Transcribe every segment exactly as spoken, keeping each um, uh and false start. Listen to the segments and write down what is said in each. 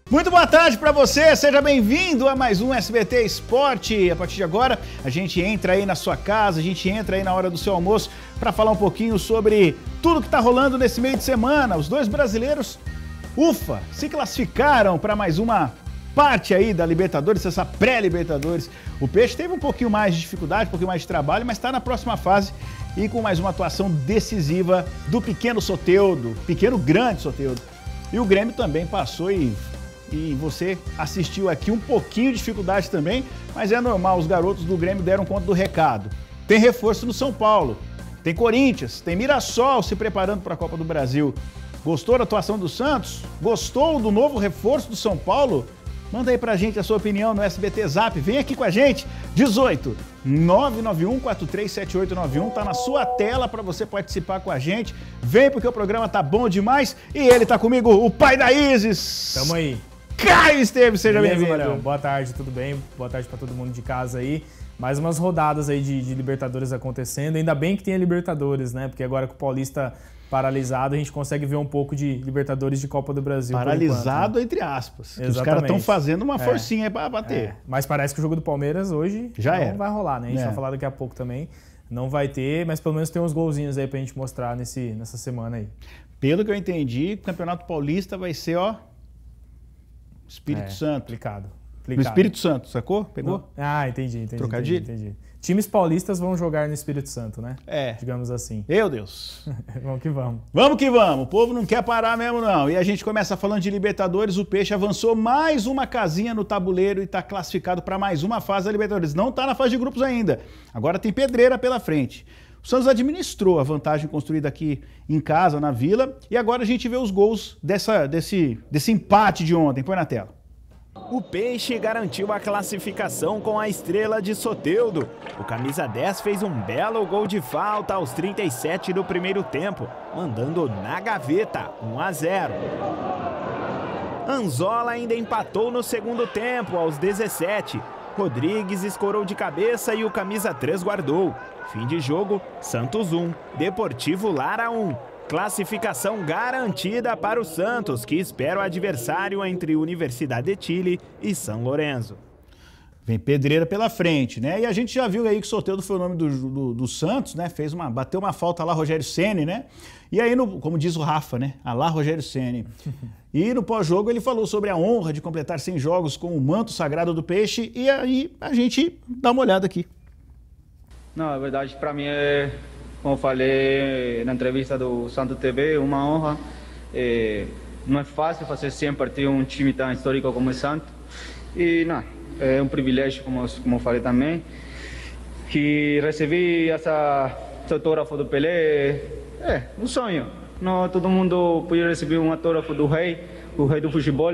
Muito boa tarde para você, seja bem-vindo a mais um S B T Esporte. A partir de agora, a gente entra aí na sua casa, a gente entra aí na hora do seu almoço para falar um pouquinho sobre tudo que está rolando nesse meio de semana. Os dois brasileiros, ufa, se classificaram para mais uma parte aí da Libertadores, essa pré-Libertadores. O Peixe teve um pouquinho mais de dificuldade, um pouquinho mais de trabalho, mas está na próxima fase e com mais uma atuação decisiva do pequeno Soteldo, pequeno grande Soteldo. E o Grêmio também passou e... E você assistiu aqui um pouquinho de dificuldade também, mas é normal, os garotos do Grêmio deram conta do recado. Tem reforço no São Paulo, tem Corinthians, tem Mirassol se preparando para a Copa do Brasil. Gostou da atuação do Santos? Gostou do novo reforço do São Paulo? Manda aí pra gente a sua opinião no S B T Zap, vem aqui com a gente, dezoito, nove nove um, quatro três sete oito nove um, tá na sua tela para você participar com a gente. Vem porque o programa tá bom demais e ele tá comigo, o pai da Isis. Tamo aí. Caio Esteves, seja bem-vindo. Boa tarde, tudo bem? Boa tarde para todo mundo de casa aí. Mais umas rodadas aí de, de Libertadores acontecendo. Ainda bem que tem a Libertadores, né? Porque agora com o Paulista paralisado, a gente consegue ver um pouco de Libertadores de Copa do Brasil. Paralisado, enquanto, né? Entre aspas. Exatamente. Os caras estão fazendo uma é. forcinha aí para bater. É. Mas parece que o jogo do Palmeiras hoje já não era. vai rolar, né? A gente é. vai falar daqui a pouco também. Não vai ter, mas pelo menos tem uns golzinhos aí pra gente mostrar nesse, nessa semana aí. Pelo que eu entendi, o Campeonato Paulista vai ser, ó... Espírito é, Santo. Aplicado. No Espírito Santo, sacou? Pegou? Não. Ah, entendi, entendi. Trocadilho? Entendi, entendi. Times paulistas vão jogar no Espírito Santo, né? É. Digamos assim. Meu Deus. Vamos que vamos. Vamos que vamos. O povo não quer parar mesmo, não. E a gente começa falando de Libertadores. O Peixe avançou mais uma casinha no tabuleiro e está classificado para mais uma fase da Libertadores. Não está na fase de grupos ainda. Agora tem pedreira pela frente. O Santos administrou a vantagem construída aqui em casa, na Vila, e agora a gente vê os gols dessa, desse, desse empate de ontem. Põe na tela. O Peixe garantiu a classificação com a estrela de Soteldo. O camisa dez fez um belo gol de falta aos trinta e sete do primeiro tempo, mandando na gaveta, um a zero. Anzola ainda empatou no segundo tempo, aos dezessete. Rodrigues escorou de cabeça e o camisa três guardou. Fim de jogo, Santos um, Deportivo Lara um. Classificação garantida para o Santos, que espera o adversário entre Universidade de Chile e São Lourenço. Vem pedreira pela frente, né? E a gente já viu aí que Soteldo foi o nome do, do, do Santos, né? Fez uma, bateu uma falta lá, Rogério Ceni, né? E aí, no, como diz o Rafa, né? A lá, Rogério Ceni. E no pós-jogo ele falou sobre a honra de completar cem jogos com o manto sagrado do Peixe. E aí a gente dá uma olhada aqui. Não, a verdade para mim é, como eu falei na entrevista do Santos T V, uma honra. É, não é fácil fazer cem partidos um time tão histórico como o Santos. E não, é um privilégio, como, como eu falei também. Que recebi essa, esse autógrafo do Pelé, é um sonho. Não todo mundo podia receber um autógrafo do rei, o rei do futebol.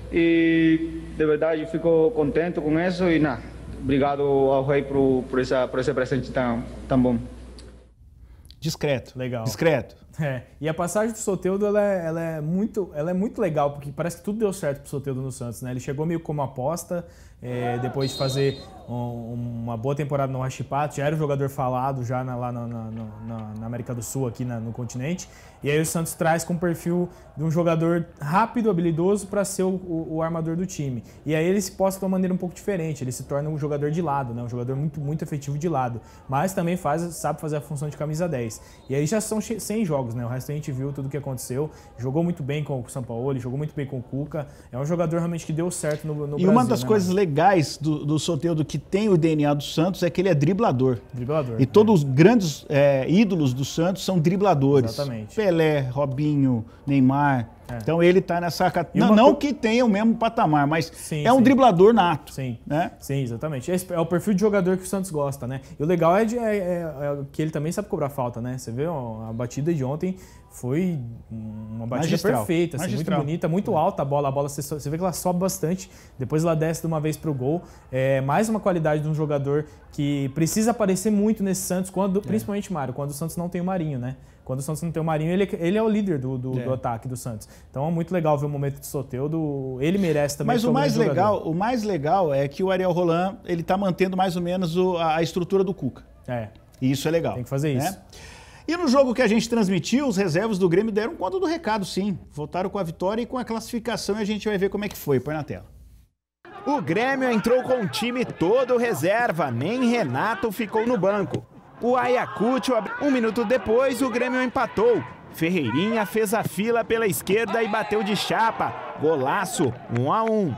E de verdade fico contente com isso e não. Obrigado ao rei por, por, essa, por esse presente tão, tão bom. Discreto. Legal. Discreto. É. E a passagem do Soteldo, ela é, ela, é muito, ela é muito legal, porque parece que tudo deu certo pro Soteldo no Santos, né? Ele chegou meio como aposta, é, depois de fazer um, uma boa temporada no Huachipato, já era um jogador falado já na, lá na, na, na, na América do Sul, aqui na, no continente. E aí o Santos traz com o perfil de um jogador rápido, habilidoso, para ser o, o, o armador do time. E aí ele se posta de uma maneira um pouco diferente, ele se torna um jogador de lado, né? Um jogador muito, muito efetivo de lado, mas também faz, sabe fazer a função de camisa dez. E aí já são cem jogos, né? O resto a gente viu tudo o que aconteceu, jogou muito bem com o Sampaoli, jogou muito bem com o Cuca, é um jogador realmente que deu certo no, no Brasil. E uma das né, coisas mano? legais do, do Soteldo que tem o D N A do Santos é que ele é driblador. Driblador. E todos os grandes é, ídolos do Santos são dribladores. Exatamente. Pelé, Robinho, Neymar. É. Então ele tá nessa... Não, não que tenha o mesmo patamar, mas sim, é um sim. driblador nato. Sim, né? Sim, exatamente. Esse é o perfil de jogador que o Santos gosta, né? E o legal é, de, é, é, é que ele também sabe cobrar falta, né? Você vê ó, a batida de ontem foi uma batida Magistral. perfeita, assim, muito bonita, muito alta a bola. A bola você, você vê que ela sobe bastante, depois ela desce de uma vez pro gol. É mais uma qualidade de um jogador que precisa aparecer muito nesse Santos, quando, é. principalmente Mário, quando o Santos não tem o Marinho, né? Quando o Santos não tem o Marinho, ele, ele é o líder do, do, é. do ataque do Santos. Então é muito legal ver o momento de Soteldo. Ele merece também. Mas o mais legal, o mais legal é que o Ariel Roland, ele tá mantendo mais ou menos o, a, a estrutura do Cuca. É. E isso é legal. Tem que fazer né? isso. E no jogo que a gente transmitiu, os reservas do Grêmio deram conta do recado, sim. Voltaram com a vitória e com a classificação e a gente vai ver como é que foi. Põe na tela. O Grêmio entrou com o time todo reserva, nem Renato ficou no banco. O Ayacucho abriu. Um minuto depois, o Grêmio empatou. Ferreirinha fez a fila pela esquerda e bateu de chapa. Golaço, um a um.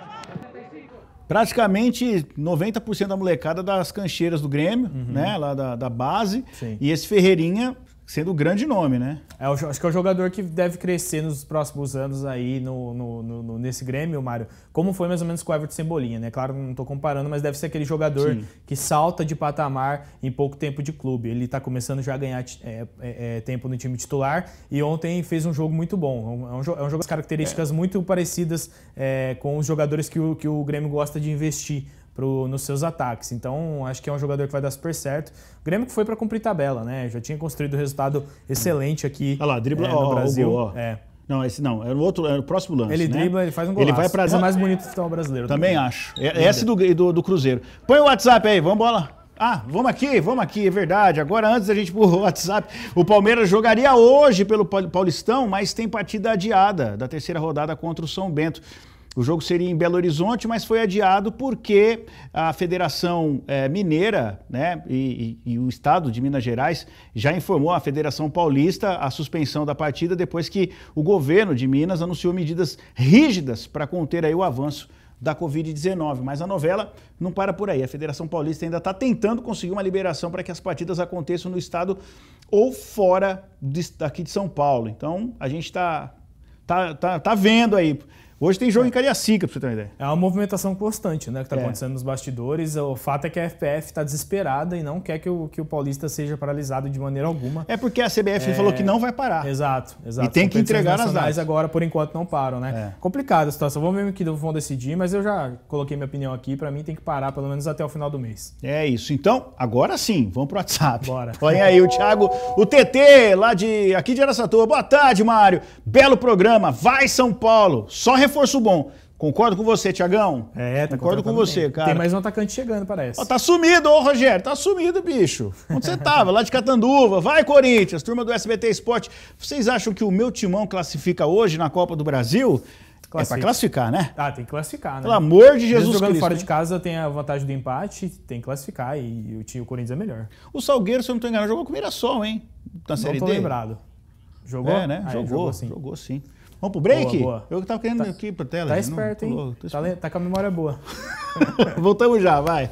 Praticamente noventa por cento da molecada das cancheiras do Grêmio, uhum. né? Lá da, da base. Sim. E esse Ferreirinha sendo o grande nome, né? É, acho que é o jogador que deve crescer nos próximos anos aí no, no, no, nesse Grêmio, Mário. Como foi mais ou menos com o Everton Cebolinha, né? Claro, não estou comparando, mas deve ser aquele jogador Sim. que salta de patamar em pouco tempo de clube. Ele está começando já a ganhar é, é, tempo no time titular e ontem fez um jogo muito bom. É um, é um jogo com características é. muito parecidas é, com os jogadores que o, que o Grêmio gosta de investir Pro, nos seus ataques. Então, acho que é um jogador que vai dar super certo. O Grêmio que foi para cumprir tabela, né? Já tinha construído um resultado excelente aqui Olha lá, dribla, é, no ó, Brasil. O gol, ó. É. Não, esse não, é o outro, é o próximo lance. Ele né? dribla, ele faz um golaço. Ele vai pra... Esse é o mais bonito do futebol brasileiro. Também também. acho. É, esse do, do, do Cruzeiro. Põe o WhatsApp aí, vamos bola. Ah, vamos aqui, vamos aqui, é verdade. Agora, antes da gente ir pro WhatsApp, o Palmeiras jogaria hoje pelo Paulistão, mas tem partida adiada da terceira rodada contra o São Bento. O jogo seria em Belo Horizonte, mas foi adiado porque a Federação é, Mineira, né, e, e, e o Estado de Minas Gerais já informou a Federação Paulista a suspensão da partida depois que o governo de Minas anunciou medidas rígidas para conter aí o avanço da covid dezenove. Mas a novela não para por aí. A Federação Paulista ainda está tentando conseguir uma liberação para que as partidas aconteçam no estado ou fora de, daqui de São Paulo. Então, a gente está tá, tá, tá vendo aí. Hoje tem jogo é. em Cariacica, pra você ter uma ideia. É uma movimentação constante, né, que está é. acontecendo nos bastidores. O fato é que a F P F está desesperada e não quer que o, que o Paulista seja paralisado de maneira alguma. É porque a C B F é... falou que não vai parar. Exato, exato. E tem que entregar as datas. Agora, por enquanto, não param, né? É. Complicada a situação. Vamos ver o que vão decidir, mas eu já coloquei minha opinião aqui. Para mim, tem que parar pelo menos até o final do mês. É isso. Então, agora sim, vamos pro WhatsApp. Bora. Olha aí o Thiago, o T T, lá de, aqui de Araçatuba. Boa tarde, Mário. Belo programa. Vai, São Paulo. Só reforço bom. Concordo com você, Tiagão. É, tá Concordo com você, bem. cara. Tem mais um atacante chegando, parece. Ó, tá sumido, ô Rogério, tá sumido, bicho. Onde você tava? Lá de Catanduva. Vai, Corinthians, turma do S B T Esporte. Vocês acham que o meu timão classifica hoje na Copa do Brasil? Classifica. É pra classificar, né? Ah, tem que classificar, né? Pelo amor de Jesus Mesmo jogando Cristo. fora de casa tem a vantagem do empate, tem que classificar e o time o Corinthians é melhor. O Salgueiro, se eu não tô enganado, jogou com o Mirassol, hein? Na não Série tô D. lembrado. Jogou? É, né? Ah, jogou, jogou sim. Jogou sim. Vamos pro break? Boa, boa. Eu que tava querendo tá, aqui pra tela. Tá gente. esperto, não, hein? tô, tô tá, le... tá com a memória boa. Voltamos já, vai.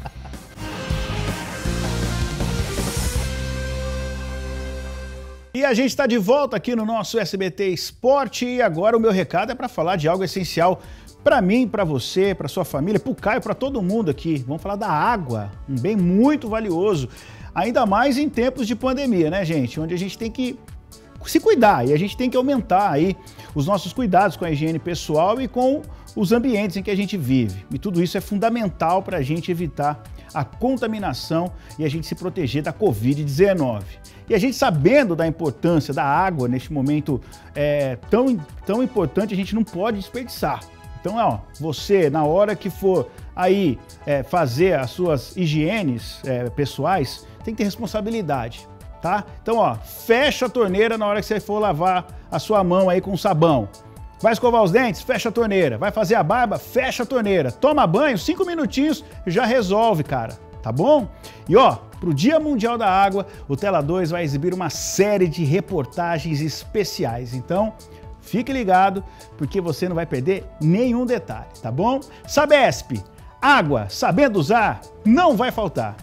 E a gente está de volta aqui no nosso S B T Esporte e agora o meu recado é para falar de algo essencial para mim, para você, para sua família, para o Caio, para todo mundo aqui. Vamos falar da água, um bem muito valioso, ainda mais em tempos de pandemia, né, gente? Onde a gente tem que se cuidar e a gente tem que aumentar aí os nossos cuidados com a higiene pessoal e com os ambientes em que a gente vive. E tudo isso é fundamental para a gente evitar a contaminação e a gente se proteger da covid dezenove. E a gente sabendo da importância da água neste momento é, tão, tão importante, a gente não pode desperdiçar. Então, ó, você, na hora que for aí é, fazer as suas higienes é, pessoais, tem que ter responsabilidade, tá? Então, ó, fecha a torneira na hora que você for lavar a sua mão aí com sabão. Vai escovar os dentes? Fecha a torneira. Vai fazer a barba? Fecha a torneira. Toma banho, cinco minutinhos, já resolve, cara. Tá bom? E ó, pro Dia Mundial da Água, o Tela dois vai exibir uma série de reportagens especiais. Então, fique ligado, porque você não vai perder nenhum detalhe, tá bom? Sabesp, água, sabendo usar, não vai faltar.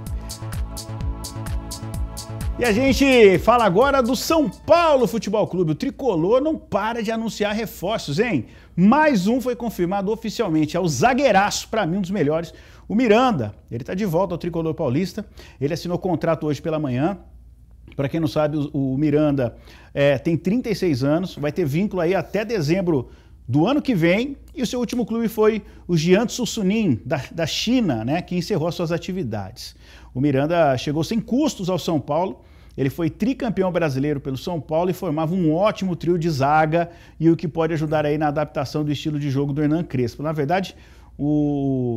E a gente fala agora do São Paulo Futebol Clube. O tricolor não para de anunciar reforços, hein? Mais um foi confirmado oficialmente. É o zagueiraço, para mim, um dos melhores. O Miranda, ele tá de volta ao tricolor paulista. Ele assinou contrato hoje pela manhã. Para quem não sabe, o Miranda é, tem trinta e seis anos, vai ter vínculo aí até dezembro do ano que vem. E o seu último clube foi o Jiangsu Suning, da, da China, né, que encerrou as suas atividades. O Miranda chegou sem custos ao São Paulo. Ele foi tricampeão brasileiro pelo São Paulo e formava um ótimo trio de zaga e o que pode ajudar aí na adaptação do estilo de jogo do Hernan Crespo. Na verdade, o,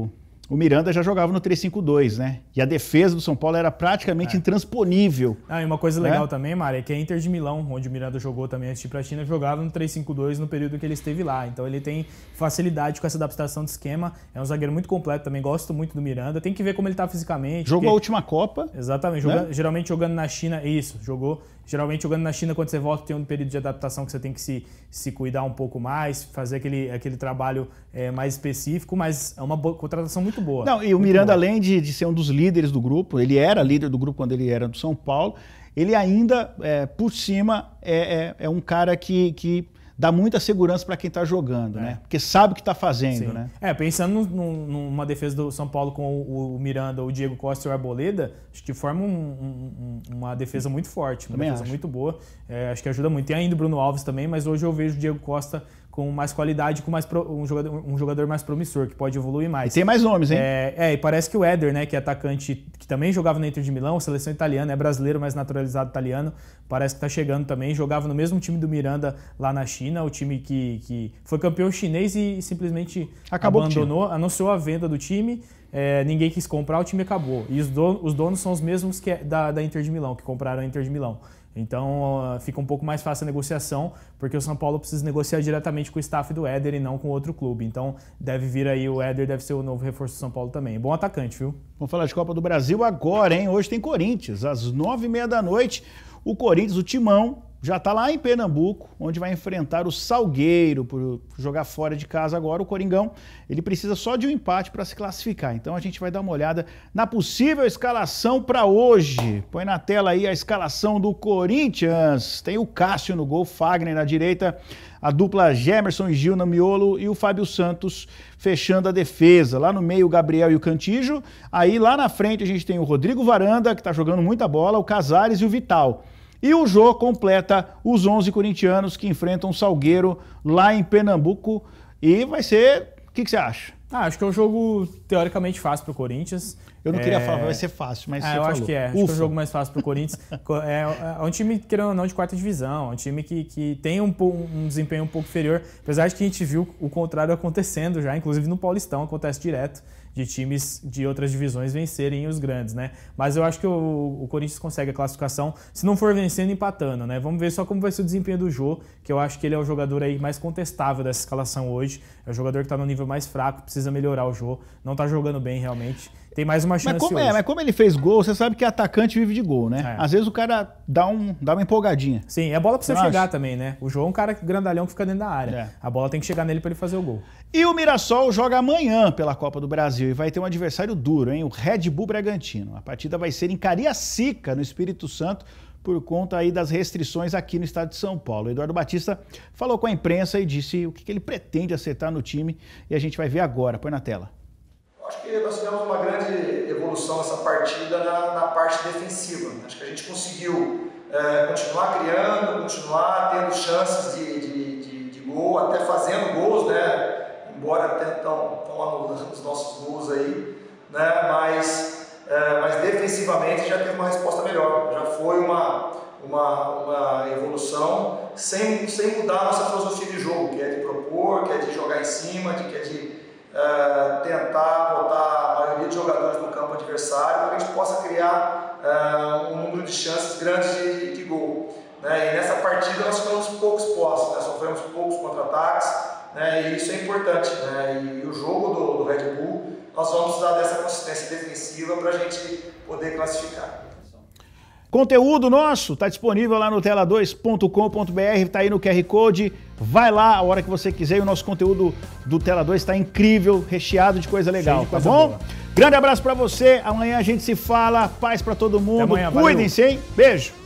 o Miranda já jogava no três cinco dois, né? E a defesa do São Paulo era praticamente é. intransponível. Ah, e uma coisa legal né? também, Mário, é que a Inter de Milão, onde o Miranda jogou também antes de ir pra China, jogava no três cinco dois no período que ele esteve lá. Então ele tem facilidade com essa adaptação de esquema. É um zagueiro muito completo também, gosto muito do Miranda. Tem que ver como ele tá fisicamente. Jogou porque... a última Copa. Exatamente, né? jogando, geralmente jogando na China, isso, jogou. Geralmente jogando na China, quando você volta, tem um período de adaptação que você tem que se, se cuidar um pouco mais, fazer aquele, aquele trabalho é, mais específico, mas é uma boa, contratação muito boa. Não, e o Miranda, boa. além de, de ser um dos líderes do grupo, ele era líder do grupo quando ele era do São Paulo, ele ainda, é, por cima, é, é, é um cara que... que dá muita segurança para quem está jogando, é. né? Porque sabe o que está fazendo, Sim. né? É, pensando num, numa defesa do São Paulo com o, o Miranda, o Diego Costa e o Arboleda, acho que forma um, um, uma defesa muito forte, uma também defesa acho. muito boa. É, acho que ajuda muito. Tem ainda o Bruno Alves também, mas hoje eu vejo o Diego Costa com mais qualidade, com mais pro, um, jogador, um jogador mais promissor, que pode evoluir mais. E tem mais nomes, hein? É, é, e parece que o Éder, né, que é atacante, que também jogava na Inter de Milão, seleção italiana, é brasileiro, mas naturalizado italiano, parece que está chegando também, jogava no mesmo time do Miranda lá na China, o time que, que foi campeão chinês e simplesmente acabou abandonou, anunciou a venda do time, é, ninguém quis comprar, o time acabou. E os donos, os donos são os mesmos que é da, da Inter de Milão, que compraram a Inter de Milão. Então uh, fica um pouco mais fácil a negociação, porque o São Paulo precisa negociar diretamente com o staff do Éder e não com outro clube. Então deve vir aí o Éder, deve ser o novo reforço do São Paulo também. Bom atacante, viu? Vamos falar de Copa do Brasil agora, hein? Hoje tem Corinthians, às nove e meia da noite. O Corinthians, o Timão, já está lá em Pernambuco, onde vai enfrentar o Salgueiro por jogar fora de casa agora. O Coringão, ele precisa só de um empate para se classificar. Então a gente vai dar uma olhada na possível escalação para hoje. Põe na tela aí a escalação do Corinthians. Tem o Cássio no gol, Fagner na direita, a dupla Gemerson e Gil no miolo e o Fábio Santos fechando a defesa. Lá no meio o Gabriel e o Cantígio. Aí lá na frente a gente tem o Rodrigo Varanda, que está jogando muita bola, o Casares e o Vital. E o Jô completa os onze corintianos que enfrentam o Salgueiro lá em Pernambuco. E vai ser... O que, que você acha? Ah, acho que é um jogo teoricamente fácil para o Corinthians. Eu não é... queria falar, vai ser fácil, mas é, você eu falou. acho que é. Acho Ufa. que é o jogo mais fácil para o Corinthians. é, é um time, querendo ou não, de quarta divisão. É um time que, que tem um, um desempenho um pouco inferior. Apesar de que a gente viu o contrário acontecendo já, inclusive no Paulistão, acontece direto de times de outras divisões vencerem os grandes, né? Mas eu acho que o, o Corinthians consegue a classificação, se não for vencendo, empatando, né? Vamos ver só como vai ser o desempenho do Jô, que eu acho que ele é o jogador aí mais contestável dessa escalação hoje. É o jogador que está no nível mais fraco, precisa melhorar o Jô. Não está jogando bem, realmente. Tem mais uma chance mas como, hoje. É, mas como ele fez gol, você sabe que atacante vive de gol, né? É. Às vezes o cara dá, um, dá uma empolgadinha. Sim, é bola pra você eu chegar acho. também, né? O João é um cara grandalhão que fica dentro da área. É. A bola tem que chegar nele pra ele fazer o gol. E o Mirassol joga amanhã pela Copa do Brasil e vai ter um adversário duro, hein? O Red Bull Bragantino. A partida vai ser em Cariacica, no Espírito Santo, por conta aí das restrições aqui no estado de São Paulo. O Eduardo Batista falou com a imprensa e disse o que ele pretende acertar no time e a gente vai ver agora. Põe na tela. Acho que nós tivemos uma grande evolução nessa partida na, na parte defensiva. Acho que a gente conseguiu é, continuar criando, continuar tendo chances de, de, de, de gol, até fazendo gols, né? Embora estão anulando os nossos gols aí, né? Mas, é, mas defensivamente já teve uma resposta melhor. Já foi uma, uma, uma evolução sem, sem mudar a nossa filosofia de jogo, que é de propor, que é de jogar em cima, de, que é de Uh, tentar botar a maioria de jogadores no campo adversário para que a gente possa criar uh, um número de chances grandes de, de gol. Né? E nessa partida nós tivemos poucos posses, né? Sofremos poucos contra-ataques, né? E isso é importante. Né? E o jogo do, do Red Bull, nós vamos precisar dessa consistência defensiva para a gente poder classificar. Conteúdo nosso está disponível lá no tela dois ponto com ponto br, está aí no Q R Code, vai lá a hora que você quiser e o nosso conteúdo do Tela dois está incrível, recheado de coisa legal, de coisa tá bom? Boa. Grande abraço para você, amanhã a gente se fala, paz para todo mundo, cuidem-se, hein? Beijo!